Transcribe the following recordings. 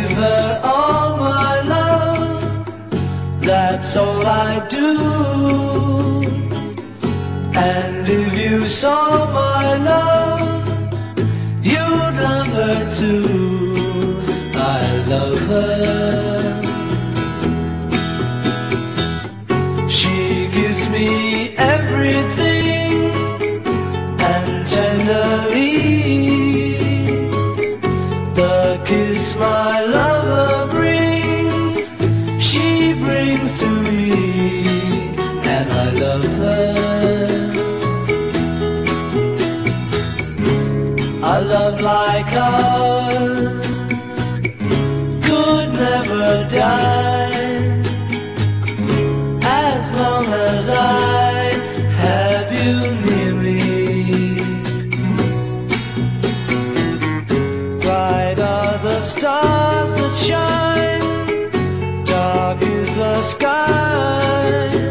give her all my love, that's all I do. And if you saw my love, you'd love her too. I love her. She gives me everything, and tenderly the kiss my lover brings, she brings to me, and I love her. A love like ours could never die, as long as I have you near me. Bright are the stars that shine, dark is the sky.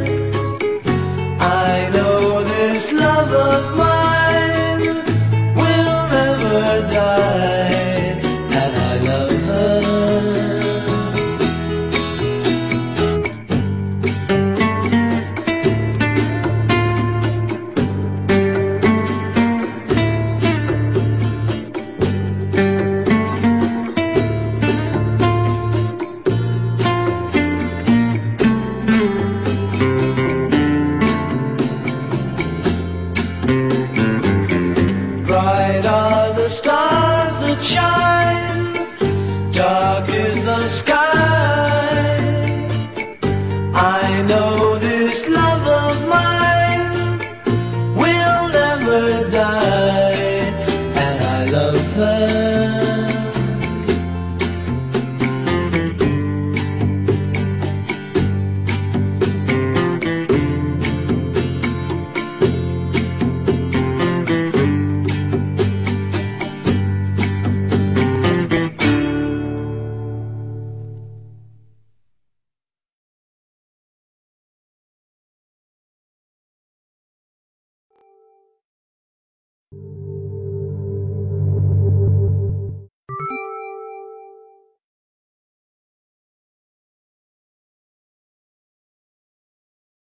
I know this love of mine will never die, and I love her. Bright are the stars that shine, dark is the sky. I know this love of mine will never die, and I love her.